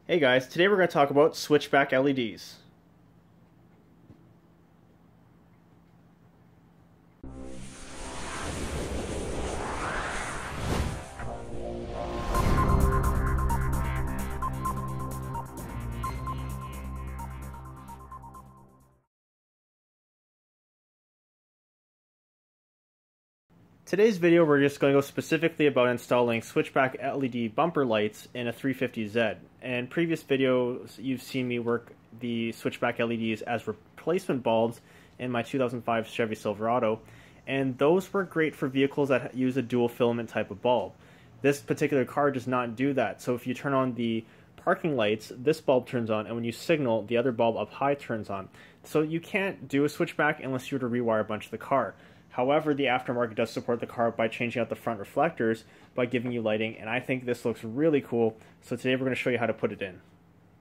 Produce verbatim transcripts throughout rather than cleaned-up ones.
Hey guys, today we're going to talk about switchback L E Ds. Today's video we're just going to go specifically about installing switchback L E D bumper lights in a three fifty Z. In previous videos you've seen me work the switchback L E Ds as replacement bulbs in my two thousand five Chevy Silverado, and those were great for vehicles that use a dual filament type of bulb. This particular car does not do that, so if you turn on the parking lights, this bulb turns on, and when you signal, the other bulb up high turns on. So you can't do a switchback unless you were to rewire a bunch of the car. However, the aftermarket does support the car by changing out the front reflectors by giving you lighting, and I think this looks really cool, so today we're going to show you how to put it in.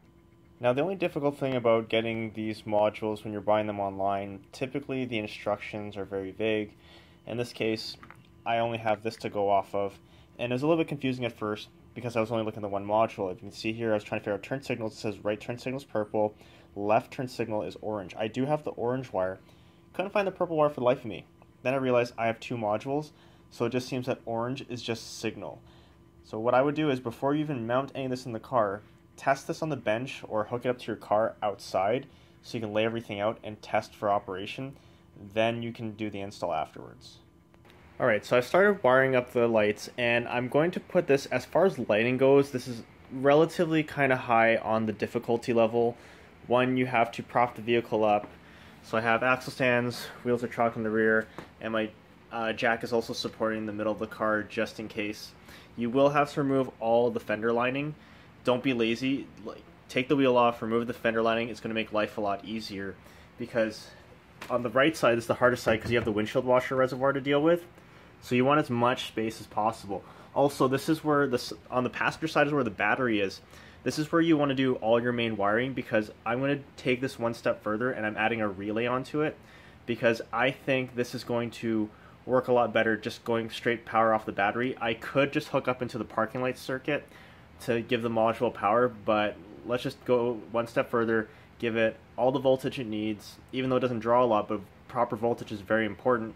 Now, the only difficult thing about getting these modules when you're buying them online, typically the instructions are very vague. In this case, I only have this to go off of, and it was a little bit confusing at first because I was only looking at the one module. If you can see here, I was trying to figure out turn signals. It says right turn signal is purple, left turn signal is orange. I do have the orange wire. Couldn't find the purple wire for the life of me. Then I realized I have two modules, so it just seems that orange is just signal. So what I would do is, before you even mount any of this in the car, test this on the bench or hook it up to your car outside so you can lay everything out and test for operation. Then you can do the install afterwards. Alright, so I started wiring up the lights, and I'm going to put this, as far as lighting goes, this is relatively kind of high on the difficulty level. One, you have to prop the vehicle up. So I have axle stands, wheels are chalked in the rear, and my uh, jack is also supporting the middle of the car just in case. You will have to remove all the fender lining. Don't be lazy. Like, take the wheel off, remove the fender lining. It's going to make life a lot easier, because on the right side is the hardest side because you have the windshield washer reservoir to deal with. So you want as much space as possible. Also, this is where this on the passenger side is where the battery is. This is where you want to do all your main wiring, because I'm going to take this one step further and I'm adding a relay onto it, because I think this is going to work a lot better just going straight power off the battery. I could just hook up into the parking light circuit to give the module power, but let's just go one step further, give it all the voltage it needs, even though it doesn't draw a lot, but proper voltage is very important.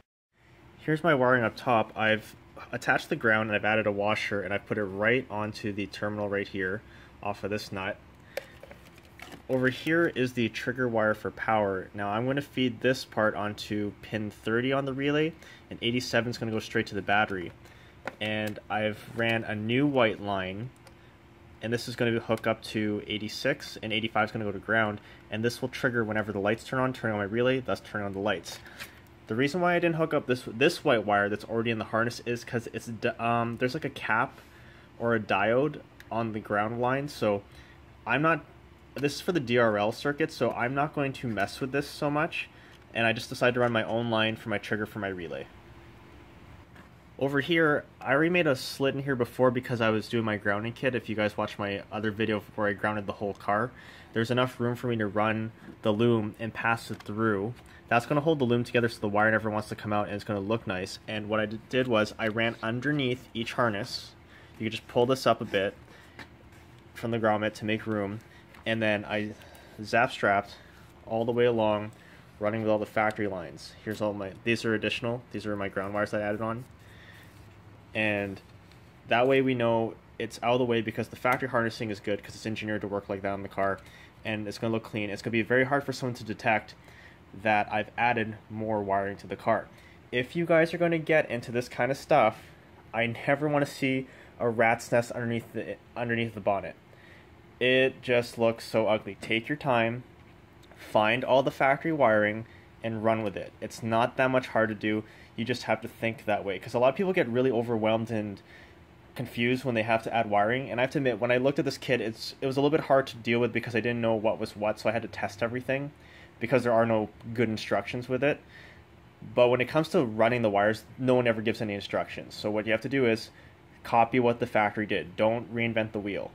Here's my wiring up top. I've attached the ground and I've added a washer, and I've put it right onto the terminal right here off of this nut. Over here is the trigger wire for power. Now I'm going to feed this part onto pin thirty on the relay, and eighty-seven is going to go straight to the battery. And I've ran a new white line, and this is going to hook up to eighty-six, and eighty-five is going to go to ground, and this will trigger whenever the lights turn on, turning on my relay, thus turning on the lights. The reason why I didn't hook up this this white wire that's already in the harness is because it's um, there's like a cap or a diode on the ground line, so I'm not, this is for the D R L circuit, so I'm not going to mess with this so much, and I just decided to run my own line for my trigger for my relay. Over here, I already made a slit in here before because I was doing my grounding kit. If you guys watched my other video where I grounded the whole car, there's enough room for me to run the loom and pass it through. That's going to hold the loom together so the wire never wants to come out, and it's going to look nice. And what I did was I ran underneath each harness. You can just pull this up a bit from the grommet to make room, and then I zap strapped all the way along, running with all the factory lines. Here's all my, these are additional, these are my ground wires that I added on. And that way we know it's out of the way, because the factory harnessing is good because it's engineered to work like that on the car, and it's going to look clean. It's going to be very hard for someone to detect that I've added more wiring to the car. If you guys are going to get into this kind of stuff, I never want to see a rat's nest underneath the underneath the bonnet. It just looks so ugly. Take your time, find all the factory wiring, and run with it. It's not that much hard to do. You just have to think that way, because a lot of people get really overwhelmed and confused when they have to add wiring. And I have to admit, when I looked at this kit, it's it was a little bit hard to deal with because I didn't know what was what, so I had to test everything because there are no good instructions with it. But when it comes to running the wires, no one ever gives any instructions. So what you have to do is copy what the factory did. Don't reinvent the wheel.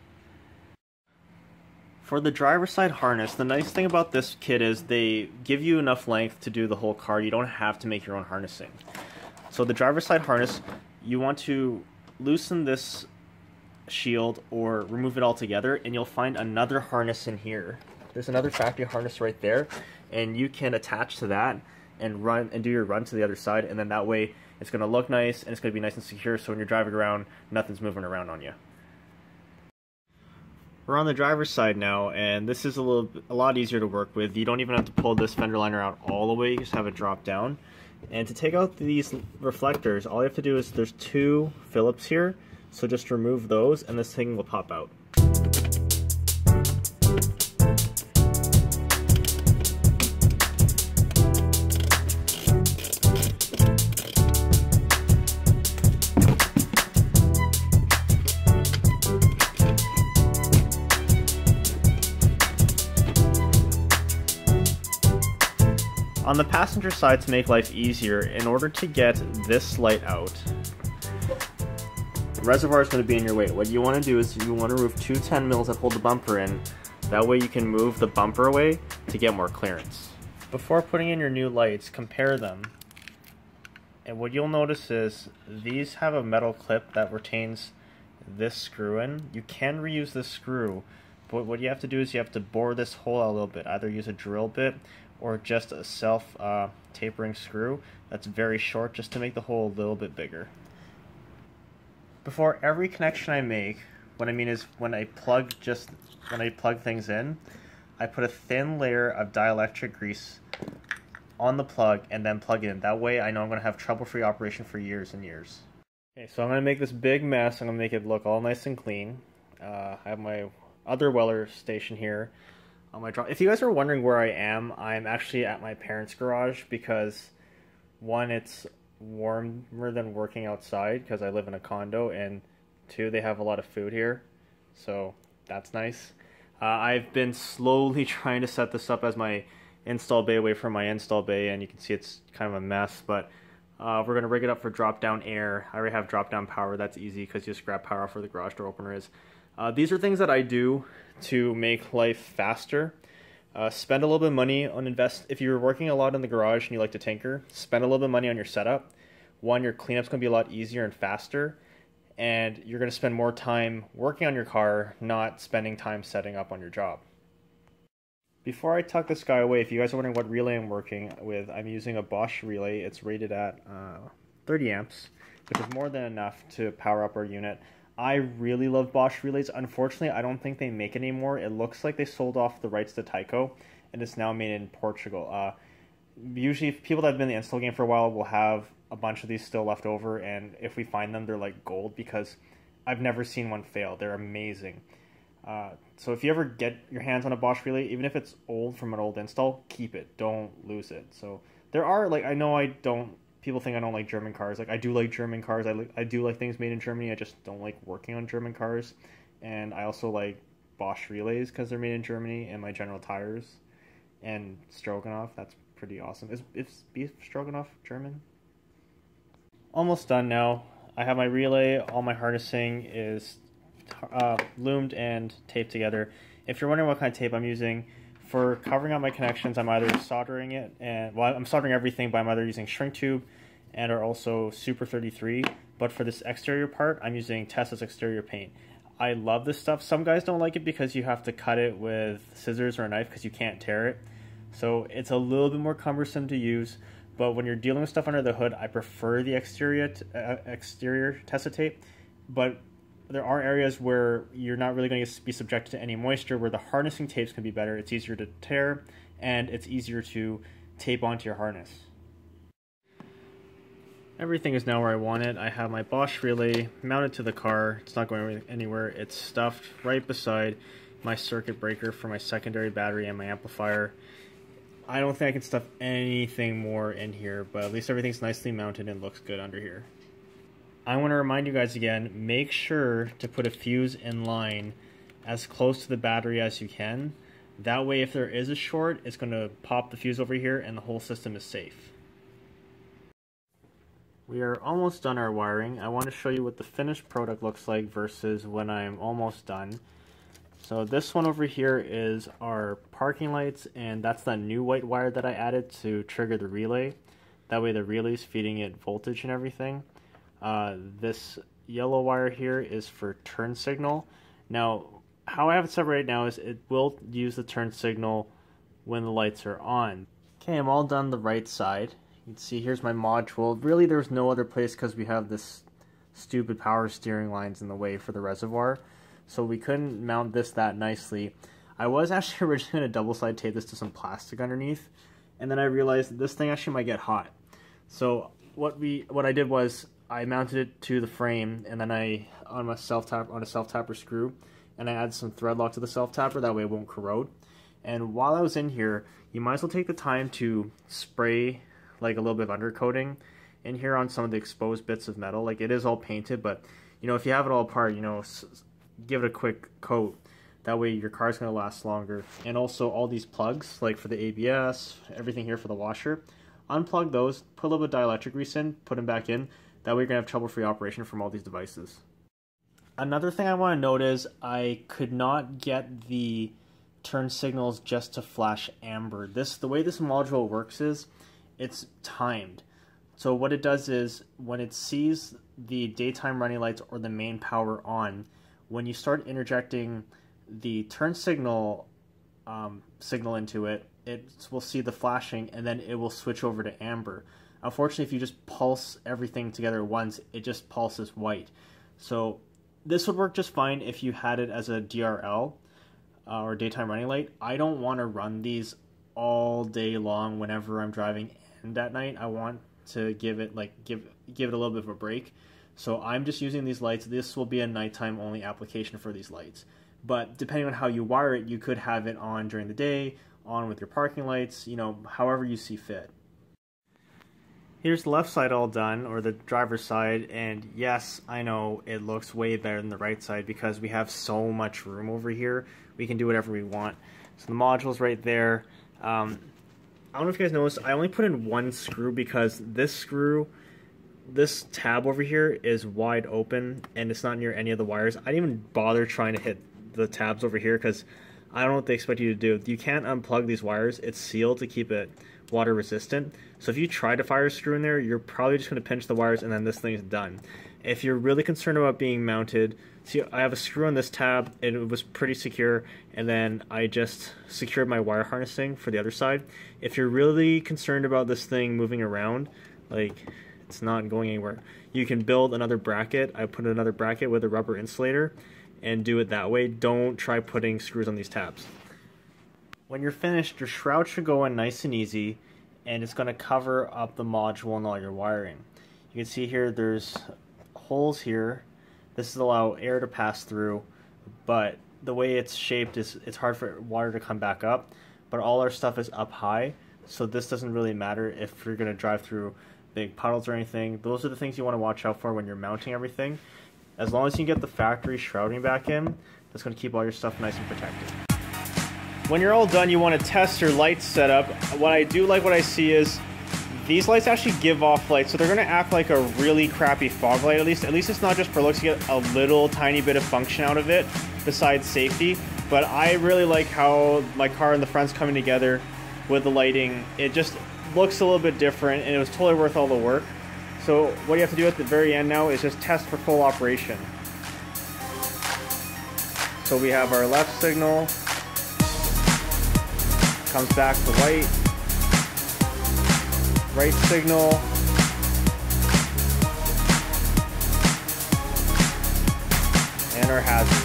For the driver's side harness, the nice thing about this kit is they give you enough length to do the whole car. You don't have to make your own harnessing. So the driver's side harness, you want to loosen this shield or remove it altogether, and you'll find another harness in here. There's another factory harness right there, and you can attach to that and run and do your run to the other side, and then that way it's going to look nice and it's going to be nice and secure, so when you're driving around, nothing's moving around on you. We're on the driver's side now, and this is a little a lot easier to work with. You don't even have to pull this fender liner out all the way, you just have it drop down. And to take out these reflectors, all you have to do is, there's two Phillips here, so just remove those and this thing will pop out. On the passenger side, to make life easier, in order to get this light out, the reservoir is going to be in your way. What you want to do is you want to remove two ten mils that hold the bumper in. That way you can move the bumper away to get more clearance. Before putting in your new lights, compare them. And what you'll notice is these have a metal clip that retains this screw in. You can reuse this screw, but what you have to do is you have to bore this hole out a little bit. Either use a drill bit or just a self uh, tapering screw that's very short, just to make the hole a little bit bigger. Before every connection I make, what I mean is when I plug just when I plug things in, I put a thin layer of dielectric grease on the plug and then plug it in. That way I know I'm going to have trouble-free operation for years and years. Okay, so I'm going to make this big mess. I'm going to make it look all nice and clean. Uh, I have my other weller station here. On my drive. If you guys are wondering where I am, I'm actually at my parents' garage because, one, it's warmer than working outside because I live in a condo, and two, they have a lot of food here, so that's nice. Uh, I've been slowly trying to set this up as my install bay away from my install bay, and you can see it's kind of a mess, but uh, we're going to rig it up for drop-down air. I already have drop-down power. That's easy because you just grab power off where the garage door opener is. Uh, these are things that I do to make life faster. Uh, spend a little bit of money on invest. If you're working a lot in the garage and you like to tinker, spend a little bit of money on your setup. One, your cleanup's going to be a lot easier and faster, and you're going to spend more time working on your car, not spending time setting up on your job. Before I tuck this guy away, if you guys are wondering what relay I'm working with, I'm using a Bosch relay. It's rated at uh, thirty amps, which is more than enough to power up our unit. I really love Bosch relays. Unfortunately, I don't think they make it anymore. It looks like they sold off the rights to Tyco, and it's now made in Portugal. Uh, usually, people that have been in the install game for a while will have a bunch of these still left over, and if we find them, they're like gold because I've never seen one fail. They're amazing. Uh, so if you ever get your hands on a Bosch relay, even if it's old from an old install, keep it. Don't lose it. So there are, like, I know I don't... People think I don't like German cars. Like, I do like German cars. I, li I do like things made in Germany. I just don't like working on German cars. And I also like Bosch relays because they're made in Germany, and my General Tires and Stroganoff. That's pretty awesome. Is, is beef Stroganoff German? Almost done now. I have my relay. All my harnessing is uh, loomed and taped together. If you're wondering what kind of tape I'm using, for covering up my connections, I'm either soldering it, and well, I'm soldering everything, but I'm either using shrink tube and or also Super thirty-three. But for this exterior part, I'm using Tesla's exterior paint. I love this stuff. Some guys don't like it because you have to cut it with scissors or a knife because you can't tear it. So it's a little bit more cumbersome to use. But when you're dealing with stuff under the hood, I prefer the exterior uh, exterior Tesla tape. But there are areas where you're not really going to be subjected to any moisture, where the harnessing tapes can be better. It's easier to tear, and it's easier to tape onto your harness. Everything is now where I want it. I have my Bosch relay mounted to the car. It's not going anywhere. It's stuffed right beside my circuit breaker for my secondary battery and my amplifier. I don't think I can stuff anything more in here, but at least everything's nicely mounted and looks good under here. I want to remind you guys again, make sure to put a fuse in line as close to the battery as you can. That way, if there is a short, it's going to pop the fuse over here and the whole system is safe. We are almost done our wiring. I want to show you what the finished product looks like versus when I'm almost done. So this one over here is our parking lights, and that's that new white wire that I added to trigger the relay. That way the relay's feeding it voltage and everything. Uh, this yellow wire here is for turn signal. Now, how I have it set right now is it will use the turn signal when the lights are on. Okay, I'm all done the right side. You can see here's my module. Really, there's no other place because we have this stupid power steering lines in the way for the reservoir. So we couldn't mount this that nicely. I was actually originally going to double side tape this to some plastic underneath, and then I realized that this thing actually might get hot. So what we what I did was I mounted it to the frame, and then I on my self tap on a self tapper screw, and I added some thread lock to the self tapper. That way it won't corrode. And while I was in here, you might as well take the time to spray like a little bit of undercoating in here on some of the exposed bits of metal. Like, it is all painted, but you know, if you have it all apart, you know, give it a quick coat. That way your car's going to last longer. And also all these plugs, like for the A B S, everything here for the washer, unplug those, put a little bit of dielectric grease in, put them back in. That way you're going to have trouble-free operation from all these devices. Another thing I want to note is I could not get the turn signals just to flash amber. This, the way this module works is it's timed. So what it does is when it sees the daytime running lights or the main power on, when you start interjecting the turn signal um, signal into it, it will see the flashing and then it will switch over to amber. Unfortunately, if you just pulse everything together at once, it just pulses white. So this would work just fine if you had it as a D R L uh, or daytime running light. I don't want to run these all day long whenever I'm driving, and at night I want to give it like give give it a little bit of a break. So I'm just using these lights. This will be a nighttime only application for these lights. But depending on how you wire it, you could have it on during the day, on with your parking lights, you know, however you see fit. Here's the left side all done, or the driver's side, and yes, I know it looks way better than the right side because we have so much room over here. We can do whatever we want. So the module's right there. Um, I don't know if you guys noticed, I only put in one screw because this screw, this tab over here is wide open and it's not near any of the wires. I didn't even bother trying to hit the tabs over here because I don't know what they expect you to do. You can't unplug these wires. It's sealed to keep it water resistant. So if you try to fire a screw in there, you're probably just going to pinch the wires and then this thing is done. If you're really concerned about being mounted, see, I have a screw on this tab and it was pretty secure, and then I just secured my wire harnessing for the other side. If you're really concerned about this thing moving around, like it's not going anywhere, you can build another bracket. I put another bracket with a rubber insulator and do it that way. Don't try putting screws on these tabs. When you're finished, your shroud should go in nice and easy, and it's going to cover up the module and all your wiring. You can see here there's holes here. This will allow air to pass through, but the way it's shaped is it's hard for water to come back up. But all our stuff is up high, so this doesn't really matter if you're going to drive through big puddles or anything. Those are the things you want to watch out for when you're mounting everything. As long as you can get the factory shrouding back in, that's going to keep all your stuff nice and protected. When you're all done, you want to test your lights setup. What I do like what I see is these lights actually give off light, so they're going to act like a really crappy fog light. At least, at least it's not just for looks. You get a little tiny bit of function out of it besides safety. But I really like how my car and the front's coming together with the lighting. It just looks a little bit different, and it was totally worth all the work. So what you have to do at the very end now is just test for full operation. So we have our left signal, comes back to white, right signal, and our hazards.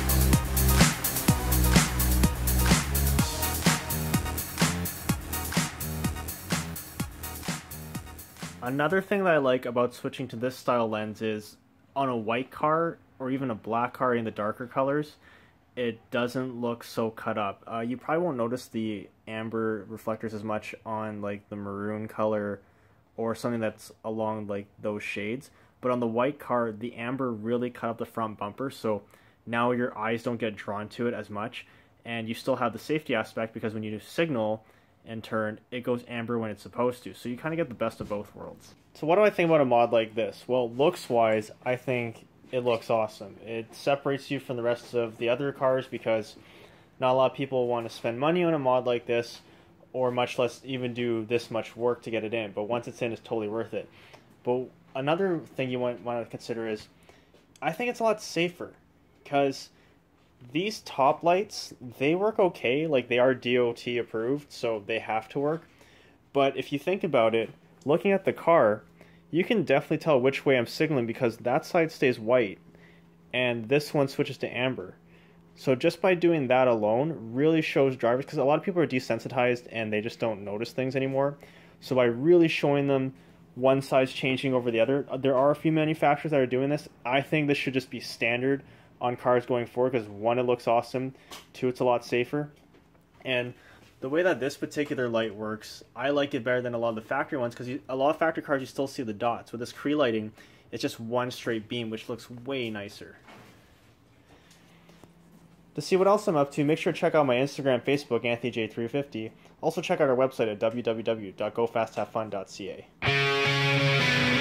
Another thing that I like about switching to this style lens is on a white car or even a black car in the darker colors, it doesn't look so cut up. Uh, you probably won't notice the amber reflectors as much on like the maroon color or something that's along like those shades. But on the white car, the amber really cut up the front bumper, so now your eyes don't get drawn to it as much, and you still have the safety aspect because when you do signal and turn, it goes amber when it's supposed to. So you kind of get the best of both worlds. So what do I think about a mod like this? Well, looks-wise, I think it looks awesome. It separates you from the rest of the other cars because not a lot of people want to spend money on a mod like this, or much less even do this much work to get it in. But once it's in, it's totally worth it. But another thing you want, want to consider is I think it's a lot safer because these top lights, they work okay. Like, they are D O T approved, so they have to work. But if you think about it, looking at the car, you can definitely tell which way I'm signaling because that side stays white and this one switches to amber. So just by doing that alone really shows drivers, because a lot of people are desensitized and they just don't notice things anymore. So by really showing them one side's changing over the other, there are a few manufacturers that are doing this. I think this should just be standard on cars going forward because one, it looks awesome, two, it's a lot safer. And the way that this particular light works, I like it better than a lot of the factory ones because a lot of factory cars you still see the dots. With this Cree lighting, it's just one straight beam, which looks way nicer. To see what else I'm up to, make sure to check out my Instagram, Facebook, Anthony J three fifty. Also check out our website at w w w dot go fast have fun dot c a.